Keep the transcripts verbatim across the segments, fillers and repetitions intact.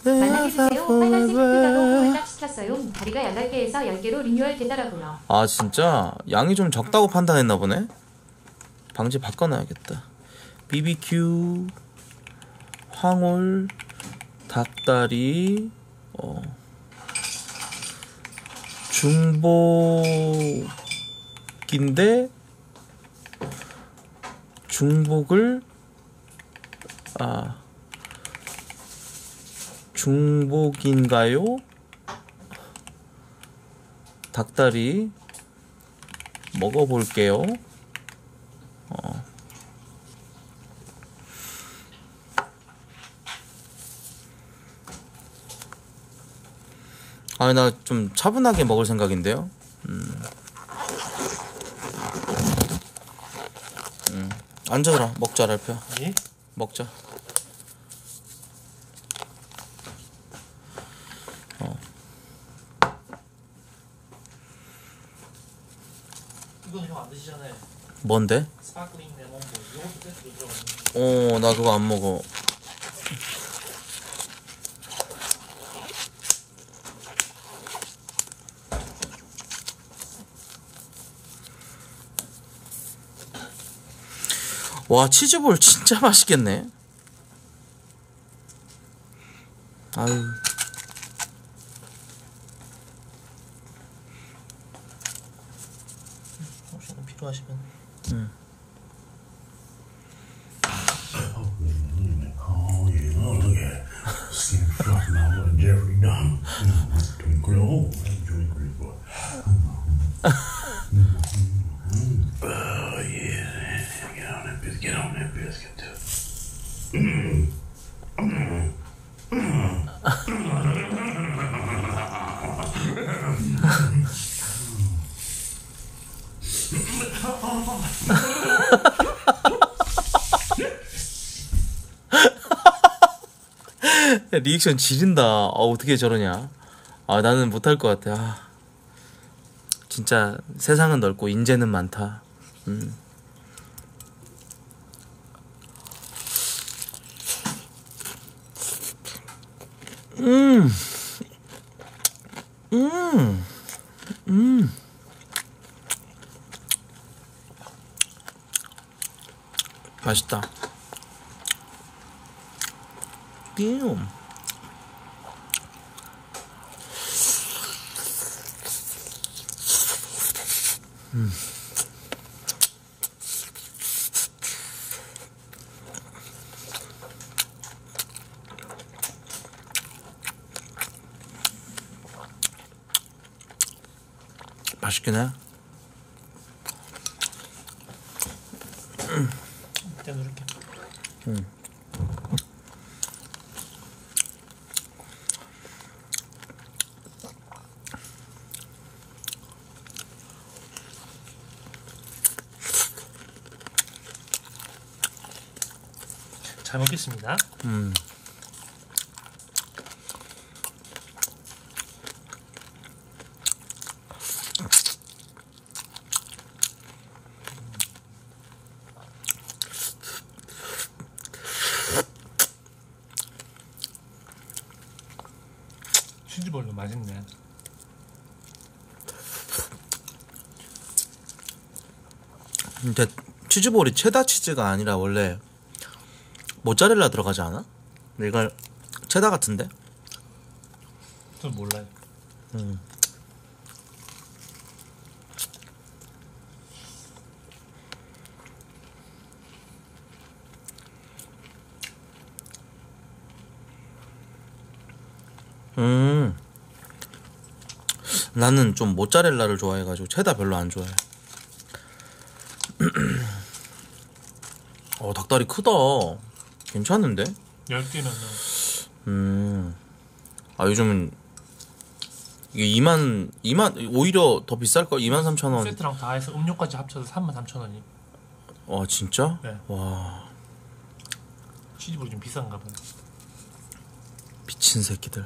만나해주세요. 빨간색 핑크가로 공을 딱 시켰어요. 다리가 여덟 개에서 열 개로 리뉴얼 되더라고요. 아 진짜? 양이 좀 적다고 판단했나 보네? 방지 바꿔놔야겠다. 비비큐 황홀 닭다리 어 중복인데 중복을 아 중복인가요? 닭다리 먹어볼게요. 어. 아니 나 좀 차분하게 먹을 생각인데요. 음. 음. 앉아라 먹자 랄프야. 예? 먹자. 어. 이건 형 안 드시잖아요. 뭔데? 스파클링 레몬볼. 이것도 세트로 들어가는. 어, 나 그거 안 먹어. 와, 치즈볼 진짜 맛있겠네. 아유. 혹시 필요하시면. 응. Oh, you know, look at it. Skin fluffing out what Jeffrey done. Twinkle, oh, twinkle, boy. Oh, yeah. Get on that biscuit. Get on that biscuit, too. 리액션 지린다. 아, 어떻게 저러냐. 아, 나는 못할 것 같아. 아, 진짜 세상은 넓고 인재는 많다. 음. 음. 음. 음. 맛있다. 음. 음. 맛있긴 해. 음. 일단 누를게. 음. 잘 먹겠습니다. 음. 치즈볼도 맛있네. 근데 치즈볼이 체다 치즈가 아니라 원래 모짜렐라 들어가지 않아? 이거 체다 같은데? 전 몰라요. 음. 음. 나는 좀 모짜렐라를 좋아해가지고 체다 별로 안 좋아해. 어, 닭다리 크다. 괜찮은데? 열 개면 음. 아, 요즘은 이게 이만 이만 오히려 더 비쌀걸? 이만 삼천 원. 세트랑 다 해서 음료까지 합쳐서 삼만 삼천 원이. 와, 진짜? 네. 와, 치즈볼이 좀 비싼가 봐요. 미친 새끼들.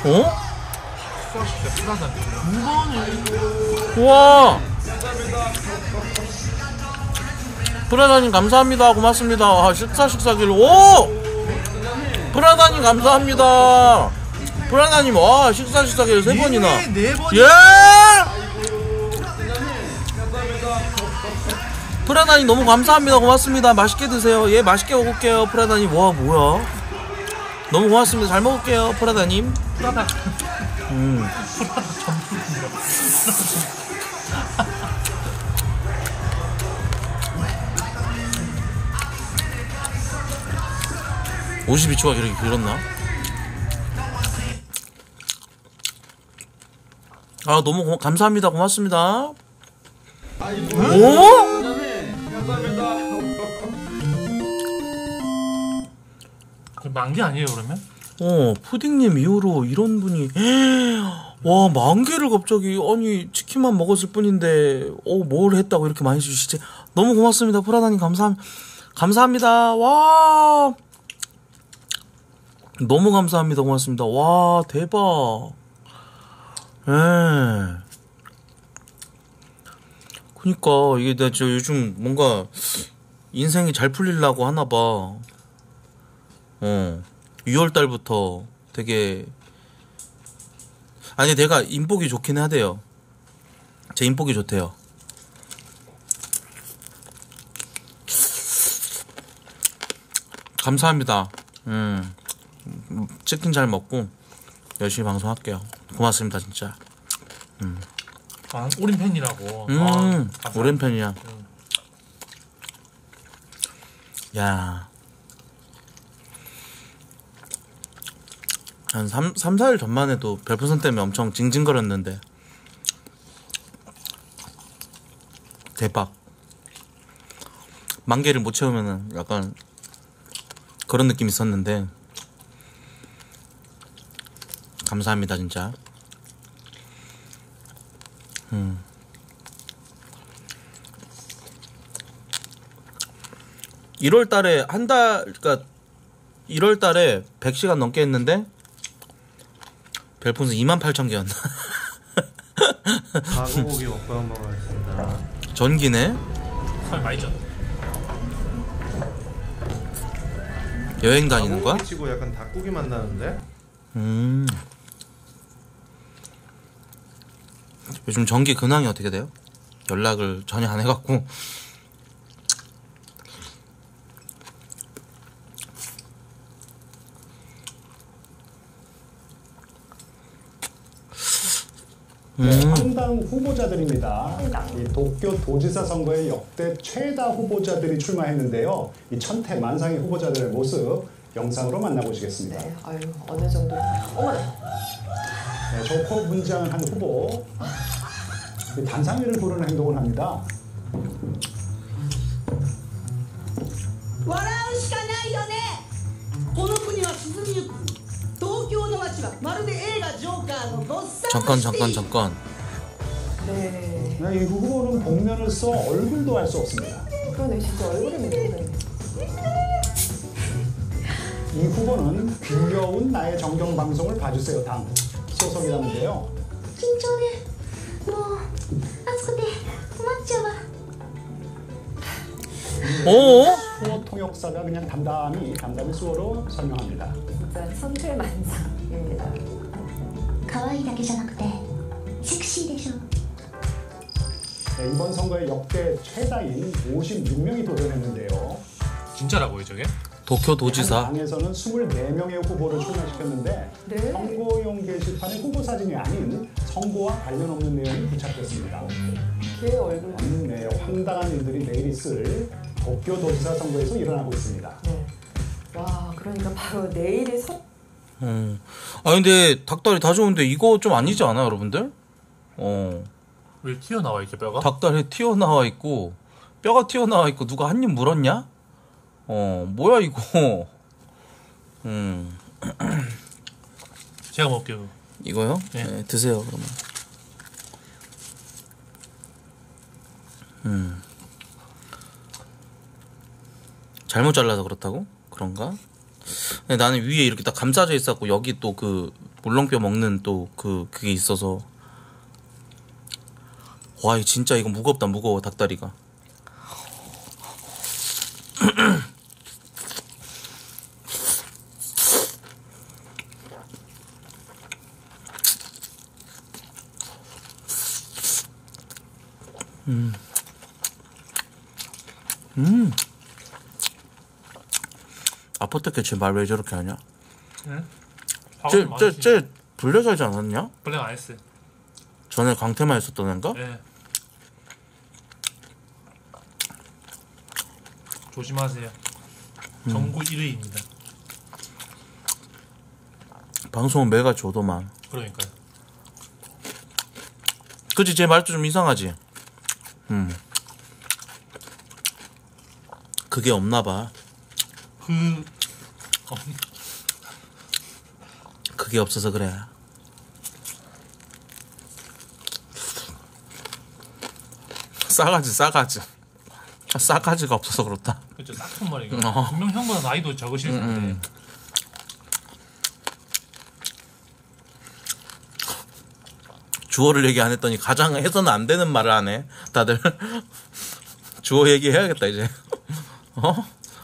어? 진짜 불안하네. 우와. 프라다님 감사합니다. 고맙습니다. 아, 식사 식사기를 오. 프라다님 감사합니다. 프라다님 와 식사 식사기를 세 번이나. 네 번. 예. 프라다님 너무 감사합니다. 고맙습니다. 맛있게 드세요. 예 맛있게 먹을게요. 프라다님 와 뭐야? 너무 고맙습니다. 잘 먹을게요. 프라다님. 프라다. 음. 프라다 전문이야. 오십이 초가 이렇게 길었나? 아 너무 고, 감사합니다. 고맙습니다. 오? 만개 아니에요 그러면? 어 푸딩님 이후로 이런 분이 와 만개를 갑자기 아니 치킨만 먹었을 뿐인데 어 뭘 했다고 이렇게 많이 주시지? 너무 고맙습니다. 프라다님 감사 감사합니다. 와 너무 감사합니다. 고맙습니다. 와 대박. 예. 그니까 이게 나 저 요즘 뭔가 인생이 잘 풀리려고 하나봐. 어 유월 달부터 되게 아니 내가 인복이 좋긴 하대요. 제 인복이 좋대요. 감사합니다. 음 치킨 잘 먹고 열심히 방송할게요. 고맙습니다 진짜. 음, 아, 오랜 팬이라고. 음 아, 오랜 편이야. 음. 야, 한 삼, 삼, 사 일 전만 해도 별풍선 때문에 엄청 징징거렸는데 대박. 만 개를 못 채우면은 약간 그런 느낌 있었는데 감사합니다 진짜. 음. 일월 달에 한 달, 그니까 일월 달에 백 시간 넘게 했는데 별풍선 이만 팔천 개였나? 가구고기 먹방 먹었습니다. 전기네? 살 많이 쪘. 여행 다니는 거야? 가구고기 치고 약간 닭고기 만나는데? 음. 요즘 전기 근황이 어떻게 돼요? 연락을 전혀 안 해갖고. 네, 음. 황당 후보자들입니다. 이 도쿄 도지사 선거에 역대 최다 후보자들이 출마했는데요. 이 천태 만상의 후보자들의 모습 영상으로 만나보시겠습니다. 네, 아유 어느 정도. 어머나. 네, 조커 분장한 한 후보 이 단상위를 부르는 행동을 합니다. 笑うしかないよねこの国は沈みゆく東京の街はまるで映画ジョーカーのドッサン 잠깐 잠깐 잠깐. 네. 네, 이 후보는 복면을 써 얼굴도 알 수 없습니다. 그러네 진짜 얼굴이 모르네. 이 후보는 귀여운 나의 정경 방송을 봐주세요 당 소속이라는데요. 緊張でもう暑くて困っちゃうわ 어? 수어 통역사가 그냥 담담히 담담히 수어로 설명합니다. 진짜 천태만상입니다. 可愛いだけじゃなくてセクシーでしょ 네, 이번 선거에 역대 최다인 오십육 명이 도전했는데요. 진짜라고요 저게? 도쿄 도지사. 한 당에서는 이십사 명의 후보를 출마시켰는데 네. 선거용 게시판에 후보 사진이 아닌 선거와 관련 없는 내용이 부착됐습니다. 걔 얼굴. 음, 네, 황당한 일들이 내일 있을 도쿄 도지사 선거에서 일어나고 있습니다. 네. 와 그러니까 바로 내일이 선. 어. 아 근데 닭다리 다 좋은데 이거 좀 아니지 않아요 여러분들? 어. 왜 튀어나와 이렇게 뼈가? 닭다리 튀어나와 있고 뼈가 튀어나와 있고 누가 한 입 물었냐? 어 뭐야 이거. 음 제가 먹을게요. 이거요? 네. 네, 드세요 그러면. 음 잘못 잘라서 그렇다고? 그런가? 근데 나는 위에 이렇게 딱 감싸져 있었고 여기 또 그 물렁뼈 먹는 또 그 그게 있어서. 와, 진짜 이거 무겁다, 무거워, 닭다리가. 음. 음. 아포테케 쟤말 왜 저렇게 하냐? 응? 쟤, 쟤, 쟤 불려 살지 않았냐? 블랙 안 했어요. 전에 광태만 했었던 애인가? 네. 조심하세요. 전국 일 위입니다. 방송은 매가 줘도만. 그러니까요. 그치, 쟤 말도 좀 이상하지? 음. 그게 없나봐. 그... 어. 그게 없어서 그래. 싸가지, 싸가지. 싸가지가 없어서 그렇다. 그쵸, 싹큰 머리가. 어. 분명 형보다 나이도 적으실 텐데. 음, 음. 주어를 얘기 안 했더니 가장 해서는 안 되는 말을 하네. 다들. 주어 얘기해야겠다, 이제. 어?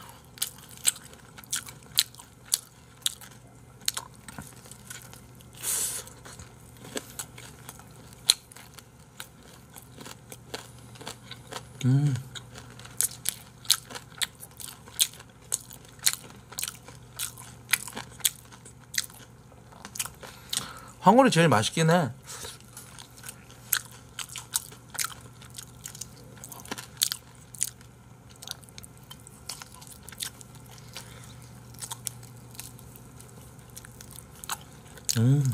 음. 황홀이 제일 맛있긴 해. 음.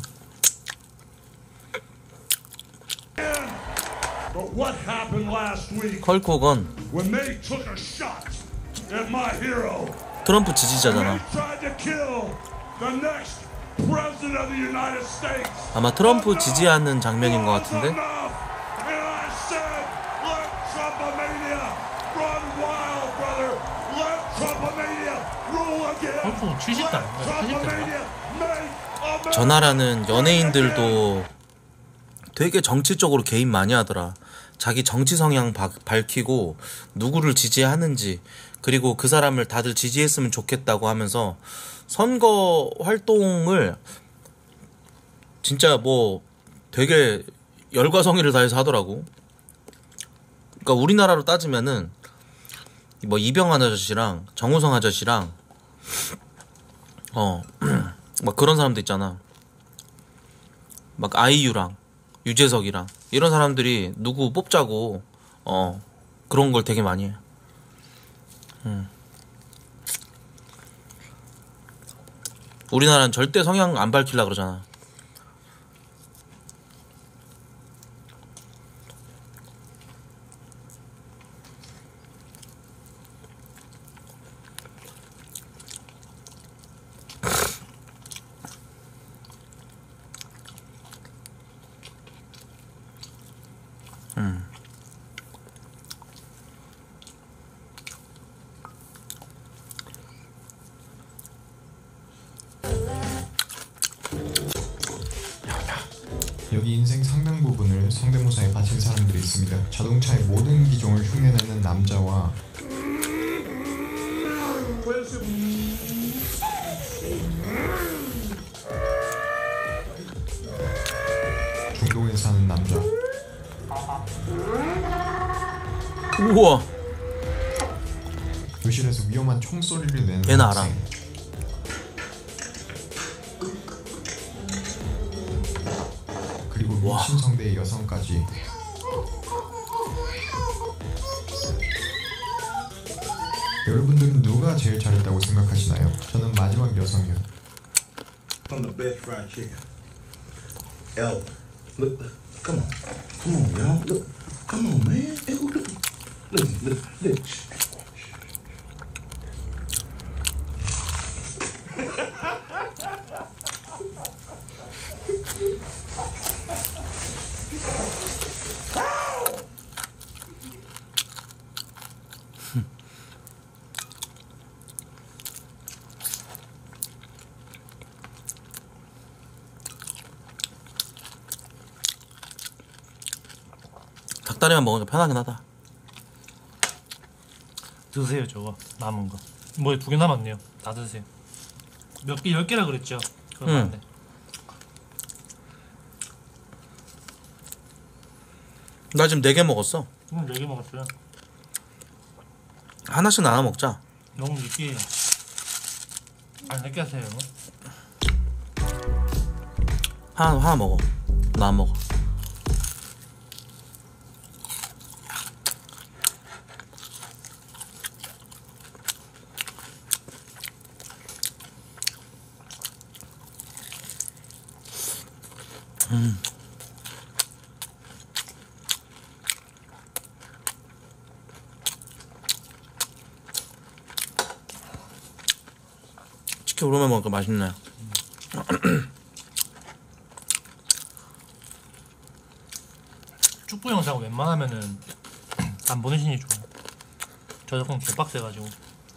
But what happened last week 컬콕은 when they took a shot at my hero? 트럼프 They 지지자잖아. tried to kill the next president of the United States. 아마 트럼프 지지하는 장면인 것 같은데. And I said, let Trumpomania run wild, brother. Let Trumpomania rule again. 헐크는 칠십 대 아닌가요? 팔십 대인가? Trumpomania make America. 저 나라는 연예인들도 되게 정치적으로 개입 많이 하더라. 자기 정치 성향 바, 밝히고 누구를 지지하는지, 그리고 그 사람을 다들 지지했으면 좋겠다고 하면서 선거 활동을 진짜 뭐 되게 열과 성의를 다해서 하더라고. 그러니까 우리나라로 따지면은 뭐 이병환 아저씨랑 정우성 아저씨랑 어 막 그런 사람들 있잖아. 막 아이유랑 유재석이랑 이런 사람들이 누구 뽑자고 어 그런 걸 되게 많이 해. 음. 우리나라는 절대 성향 안 밝히려 그러잖아. 음. 여기 인생 상당 부분을 성대모사에 바친 사람들이 있습니다. 자동차의 모든 기종을 흉내내는 남자와 중동에 사는 남자. 우와. 교실에서 위험한 총소리를 내는 얘는 알아. 학생. 그리고 미친 성대의 여성까지. 여러분들은 누가 제일 잘했다고 생각하시나요? 저는 마지막 여성이요. On the best fried chicken. L, look, look, come on, come on, y'all, look, come on, man. Hey, look, look, look, look. 닭다리만 먹으니까 편하긴 하다. 드세요 저거 남은 거. 뭐 두 개 남았네요. 다 드세요. 몇 개, 열 개라 그랬죠? 그럼 응. 안 돼. 나 지금 네 개 먹었어. 응, 네 개 먹었어요. 하나씩 나눠 먹자. 너무 느끼해요. 안 늦게 하세요. 하나 하나 먹어. 나 안 먹어. 음. 치킨 오랜만에 먹으니까 맛있네. 축구 영상 웬만하면은 안 보내시니 좋아요. 저 조금 개빡세가지고.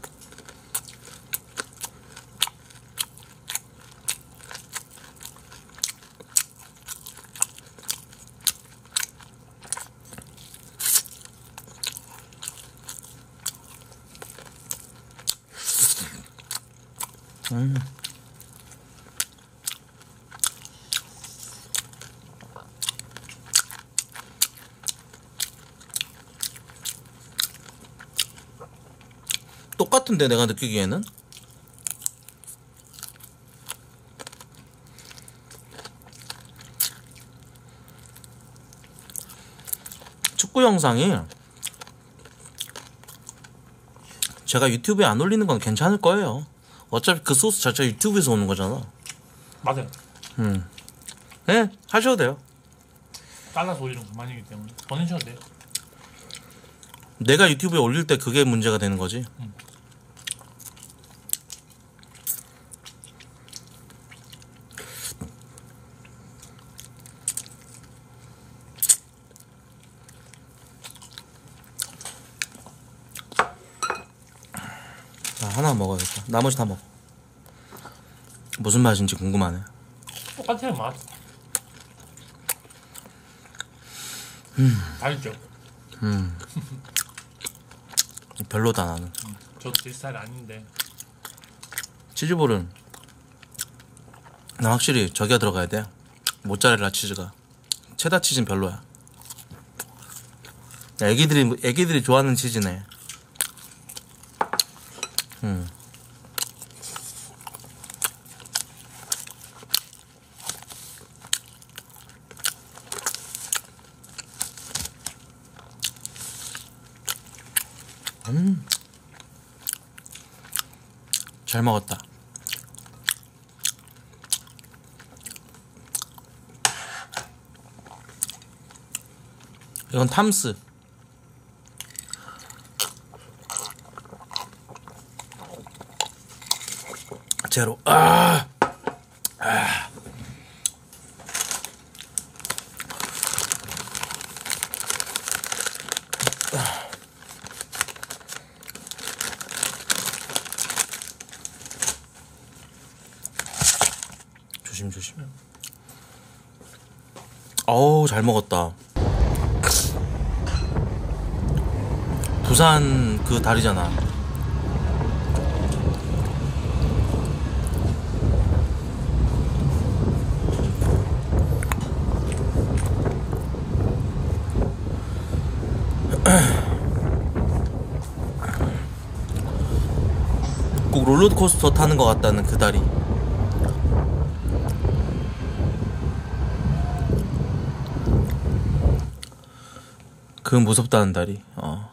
음. 똑같은데 내가 느끼기에는 축구 영상이 제가 유튜브에 안 올리는 건 괜찮을 거예요. 어차피 그 소스 자체가 유튜브에서 오는 거잖아. 맞아요. 음. 네, 하셔도 돼요. 잘라서 올리는 그만이기 때문에 보내셔도 돼요. 내가 유튜브에 올릴 때 그게 문제가 되는 거지. 음. 자, 하나 먹어야겠다. 나머지 다 먹어. 무슨 맛인지 궁금하네. 똑같아요 맛. 음. 알죠? 음. 별로다 나는. 음, 저도 제 스타일 아닌데. 치즈볼은 나 확실히 저기가 들어가야 돼. 모짜렐라 치즈가. 체다 치즈는 별로야. 애기들이 애기들이 좋아하는 치즈네. 음. 음. 잘 먹었다. 이건 탐스. 제로. 아. 아. 조심 조심. 어우 잘 먹었다. 부산 그 다리잖아. 꼭 롤러코스터 타는 것 같다는 그 다리. 그 무섭다는 다리. 어.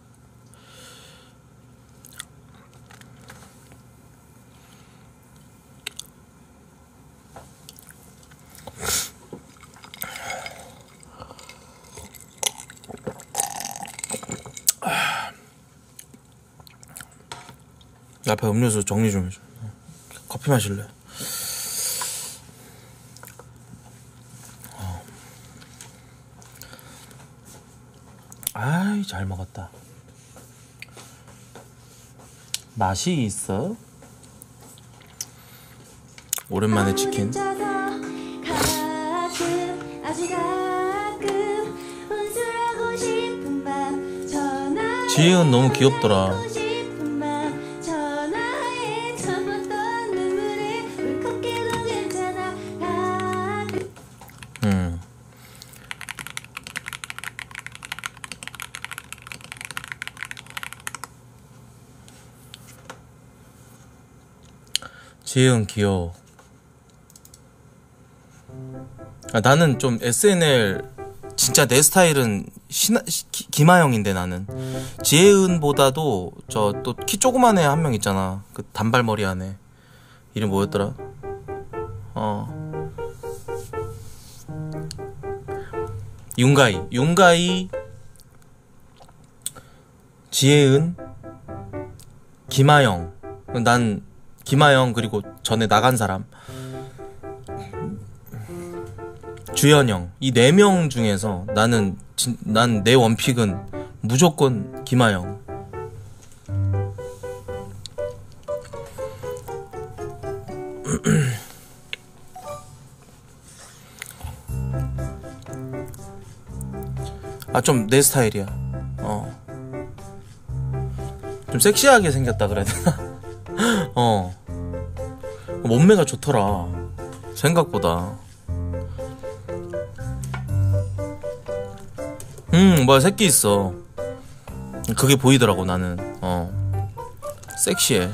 앞에 음료수 정리 좀 해줘. 커피 마실래? 어. 아이 잘 먹었다. 맛이 있어? 오랜만에 치킨. 가끔 아주 가끔 혼술하고 싶 지혜은 너무 귀엽더라. 음. 지혜은 귀여워. 아, 나는 좀 에스엔엘 진짜 내 스타일은 신하, 기, 김하영인데 나는 지혜은보다도 저 또 키 조그만 애 한 명 있잖아. 그 단발머리 안에 이름 뭐였더라? 어 윤가희 윤가희 지혜은 김하영. 난 김하영 그리고 전에 나간 사람 주현영 이 네 명 중에서 나는 난 내 원픽은 무조건 김하영. 아 좀 내 스타일이야. 어 좀 섹시하게 생겼다 그래야 되나? 어 몸매가 좋더라 생각보다. 음 뭐야 새끼 있어. 그게 보이더라고 나는. 어 섹시해.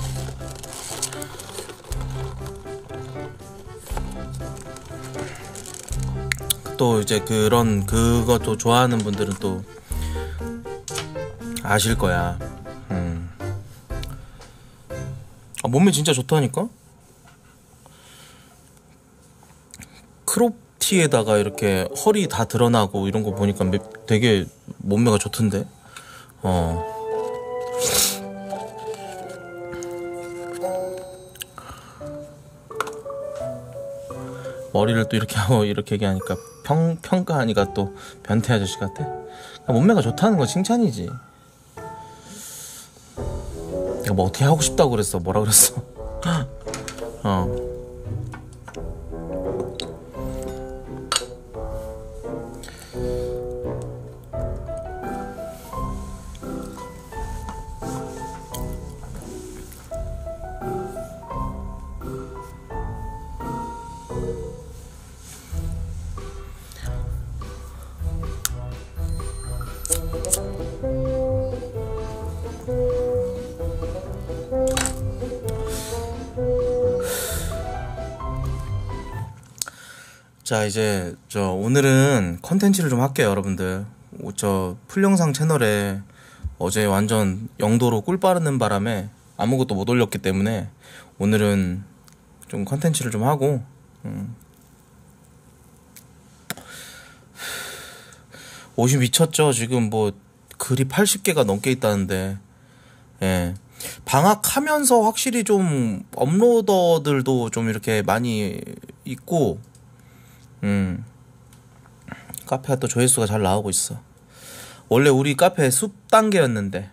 또 이제 그런 그것도 좋아하는 분들은 또 아실 거야. 음. 아, 몸매 진짜 좋다니까? 크롭티에다가 이렇게 허리 다 드러나고 이런 거 보니까 되게 몸매가 좋던데. 어. 머리를 또 이렇게 하고 이렇게 얘기하니까 평, 평가하니까 또 변태 아저씨 같아. 몸매가 좋다는 건 칭찬이지. 내가 뭐 어떻게 하고 싶다고 그랬어? 뭐라 그랬어? 어. 자 이제 저 오늘은 컨텐츠를 좀 할게요 여러분들. 저 풀영상 채널에 어제 완전 영도로 꿀 빠르는 바람에 아무것도 못 올렸기 때문에 오늘은 좀 컨텐츠를 좀 하고 음. 옷이 미쳤죠. 지금 뭐 글이 팔십 개가 넘게 있다는데. 예. 방학하면서 확실히 좀 업로더들도 좀 이렇게 많이 있고 음 카페가 또 조회수가 잘 나오고 있어. 원래 우리 카페 숲 단계였는데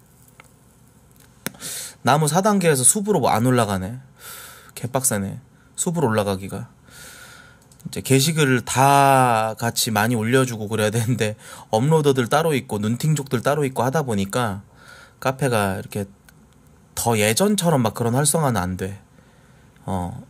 나무 사 단계에서 숲으로 뭐 안 올라가네. 개빡세네 숲으로 올라가기가. 이제 게시글을 다 같이 많이 올려주고 그래야 되는데 업로더들 따로 있고 눈팅족들 따로 있고 하다 보니까 카페가 이렇게 더 예전처럼 막 그런 활성화는 안 돼. 어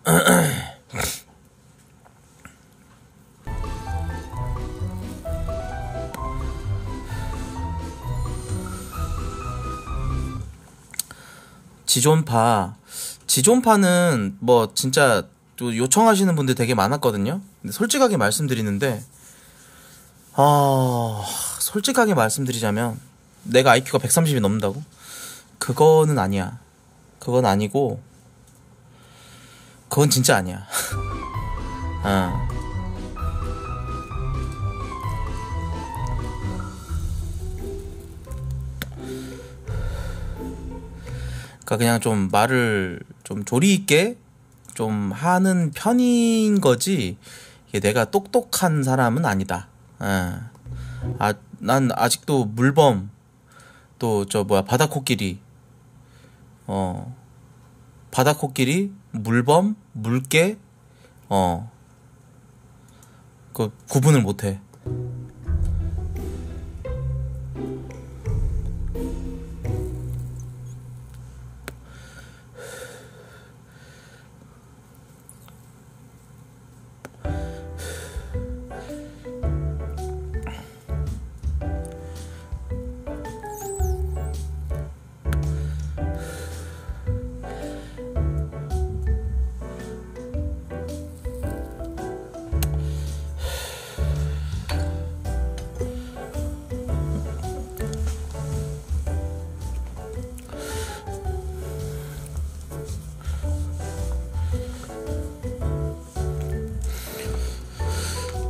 지존파 지존파는 뭐 진짜 또 요청하시는 분들 되게 많았거든요. 근데 솔직하게 말씀드리는데 아 솔직하게 말씀드리자면 내가 아이큐가 백삼십이 넘는다고? 그거는 아니야. 그건 아니고 그건 진짜 아니야. 아. 그러니까 그냥 좀 말을 좀 조리 있게 좀 하는 편인 거지. 이게 내가 똑똑한 사람은 아니다. 아, 아, 난 아직도 물범 또 저 뭐야 바다코끼리 어 바다코끼리 물범 물개 어 그 구분을 못해.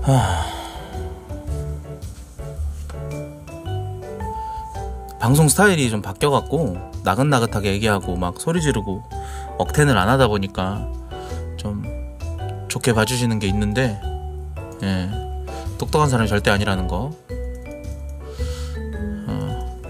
방송 스타일이 좀 바뀌어갖고 나긋나긋하게 얘기하고 막 소리 지르고 억텐을 안 하다 보니까 좀 좋게 봐주시는 게 있는데, 예, 똑똑한 사람이 절대 아니라는 거. 어.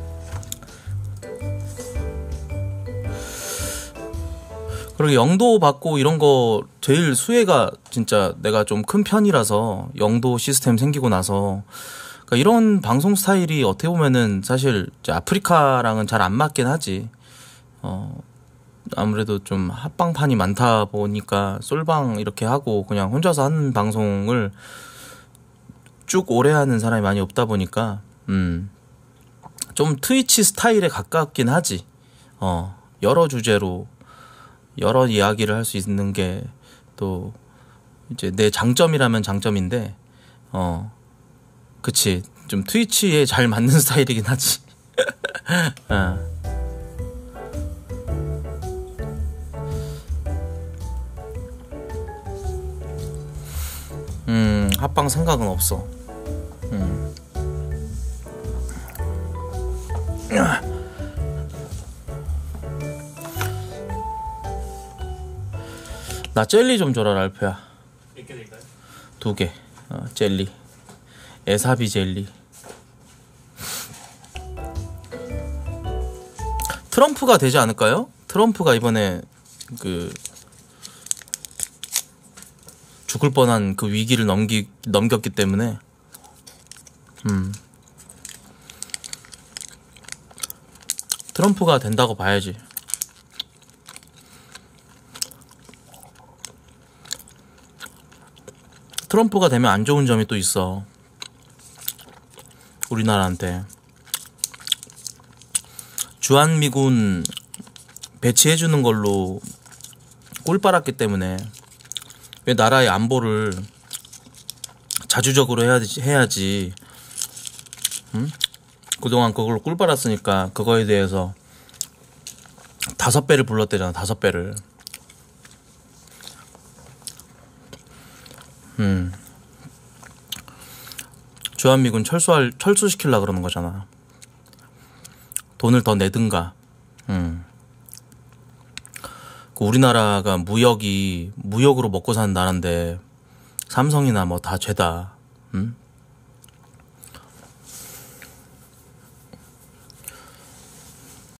그리고 영도 받고 이런 거 제일 수혜가 진짜 내가 좀 큰 편이라서, 영도 시스템 생기고 나서 그러니까 이런 방송 스타일이 어떻게 보면은 사실 이제 아프리카랑은 잘 안 맞긴 하지. 어, 아무래도 좀 합방판이 많다 보니까 솔방 이렇게 하고 그냥 혼자서 하는 방송을 쭉 오래 하는 사람이 많이 없다 보니까 음, 좀 트위치 스타일에 가깝긴 하지. 어, 여러 주제로 여러 이야기를 할 수 있는 게 또 이제 내 장점이라면 장점인데, 어, 그치, 좀 트위치에 잘 맞는 스타일이긴 하지. 어. 음, 합방 생각은 없어. 음. 나 젤리 좀 줘라, 랄프야. 몇 개 될까요? 두 개. 어, 젤리. 에사비 젤리. 트럼프가 되지 않을까요? 트럼프가 이번에 그 죽을 뻔한 그 위기를 넘기 넘겼기 때문에, 음, 트럼프가 된다고 봐야지. 트럼프가 되면 안 좋은 점이 또 있어. 우리나라한테 주한미군 배치해주는 걸로 꿀 빨았기 때문에 왜 나라의 안보를 자주적으로 해야지, 해야지. 응? 그동안 그걸로 꿀 빨았으니까 그거에 대해서 다섯 배를 불렀대잖아. 다섯 배를. 음. 주한미군 철수할, 철수시키려고 그러는 거잖아. 돈을 더 내든가. 음. 그 우리나라가 무역이, 무역으로 먹고 사는 나라인데, 삼성이나 뭐 다 죄다. 음?